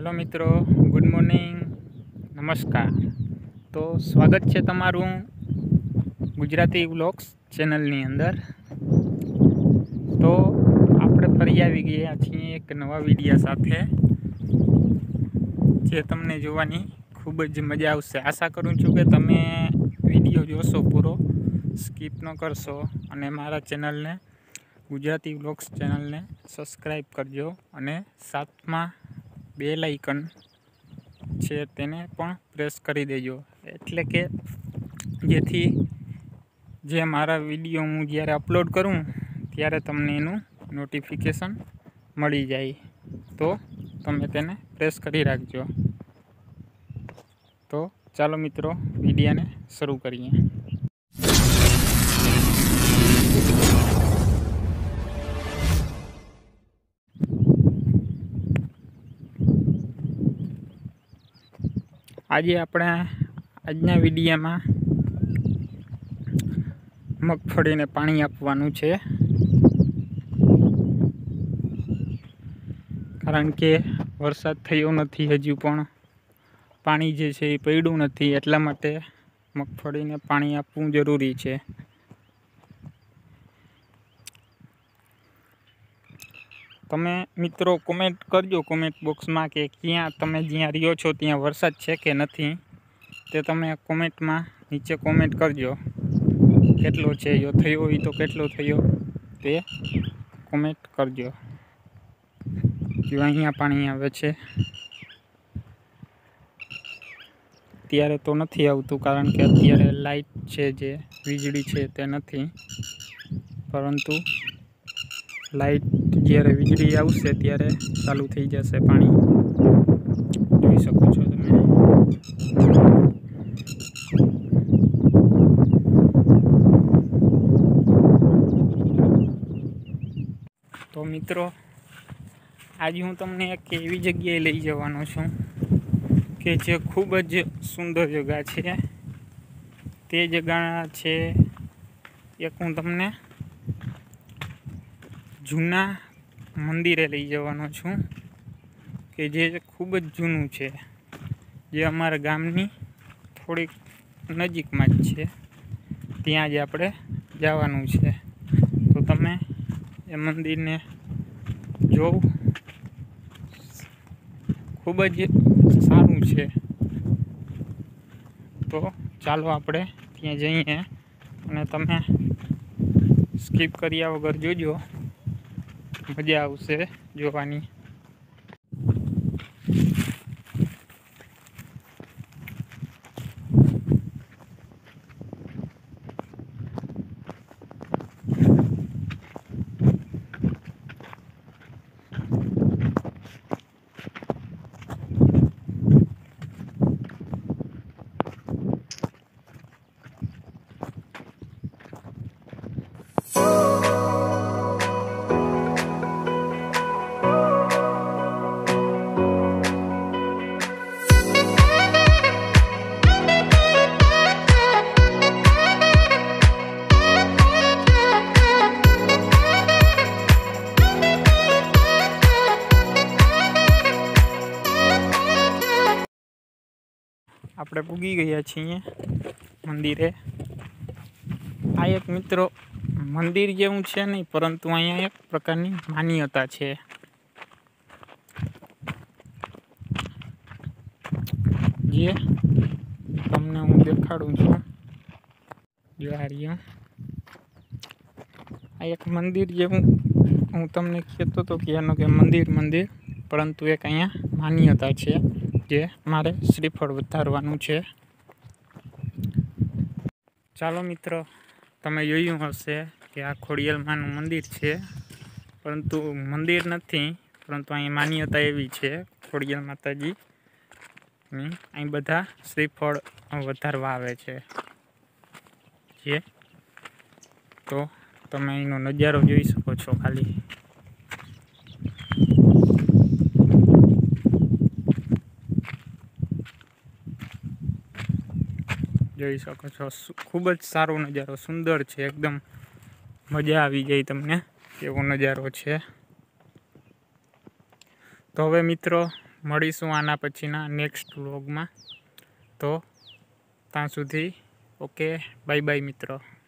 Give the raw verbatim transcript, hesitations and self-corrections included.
Hello मित्रों, good morning, नमस्कार। तो स्वागत है तमारू गुजराती व्लॉग्स चेनलनी अंदर। तो આપણે ફરી આવી ગયા છીએ એક નવા વિડિયો સાથે, જે તમને જોવાની ખૂબ જ મજા આવશે। આશા કરું છું કે તમે વિડિયો જોશો, પૂરો સ્કીપ ન કરશો અને મારા ચેનલને ગુજરાતી વ્લોગ્સ ચેનલને સબસ્ક્રાઈબ કરજો અને સાથમાં બેલ આઇકન છે તેને પણ પ્રેસ કરી દેજો, એટલે કે જેથી જે મારા વિડીયો હું જ્યારે અપલોડ કરું ત્યારે તમને એનું નોટિફિકેશન મળી જાય। તો તમે તેને પ્રેસ કરી રાખજો। તો ચાલો મિત્રો, વિડીયોને શરૂ કરીએ। આજે આપણે આજના વિડીયોમાં મગફળીને પાણી આપવાનું છે, કારણ કે વરસાદ થયો નથી, હજુ પણ પાણી જે છે એ પડ્યું નથી, એટલા માટે મગફળીને પાણી આપવું જરૂરી છે। તમે મિત્રો કોમેન્ટ કરજો કોમેન્ટ બોક્સમાં કે ક્યાં તમે જ્યાં રહ્યો છો ત્યાં વરસાદ છે કે નથી, તે તમે કોમેન્ટમાં નીચે કોમેન્ટ કરજો। કેટલો છે, જો થયો હોય તો કેટલો થયો તે કોમેન્ટ કરજો। જો અહીંયા પાણી આવે છે, અત્યારે તો નથી આવતું, કારણ કે અત્યારે લાઇટ છે, જે વીજળી છે તે નથી, પરંતુ લાઇટ જ્યારે વીજળી આવશે ત્યારે ચાલુ થઈ જશે પાણી, જોઈ શકો છો તમે। તો મિત્રો, આજે હું તમને એક એવી જગ્યાએ લઈ જવાનો છું કે જે ખૂબ જ સુંદર જગ્યા છે। તે જગ્યા છે, એક હું તમને જૂના મંદિરે લઈ જવાનો છું કે જે ખૂબ જ જૂનું છે, જે અમારા ગામની થોડીક નજીકમાં જ છે। ત્યાં જ આપણે જવાનું છે। તો તમે એ મંદિરને જોવ, ખૂબ જ સારું છે। તો ચાલો આપણે ત્યાં જઈએ અને તમે સ્કીપ કર્યા વગર જોજો, મજા આવશે જોવાની। આપણે પૂગી ગયા છીએ મંદિરે। આ એક મિત્રો મંદિર જેવું છે નહીં, પરંતુ અહીંયા એક પ્રકારની માન્યતા છે, જે તમને હું દેખાડું છું। જો આ રહ્યું, આ એક મંદિર જેવું હું તમને કહેતો હતો કે એનો કે મંદિર મંદિર પરંતુ એક અહીંયા માન્યતા છે, જે મારે શ્રીફળ વધારવાનું છે। ચાલો મિત્રો, તમે જોયું હશે કે આ ખોડિયાલમાનું મંદિર છે, પરંતુ મંદિર નથી, પરંતુ અહીં માન્યતા એવી છે ખોડિયાલ માતાજી, અહીં બધા શ્રીફળ વધારવા આવે છે। જે તો તમે એનો નજારો જોઈ શકો છો, ખાલી જોઈ શકો છો। ખૂબ જ સારો નજારો, સુંદર છે, એકદમ મજા આવી જાય તમને એવો નજારો છે। તો હવે મિત્રો મળીશું આના પછીના નેક્સ્ટ વ્લોગમાં. તો ત્યાં સુધી ઓકે, બાય બાય મિત્રો.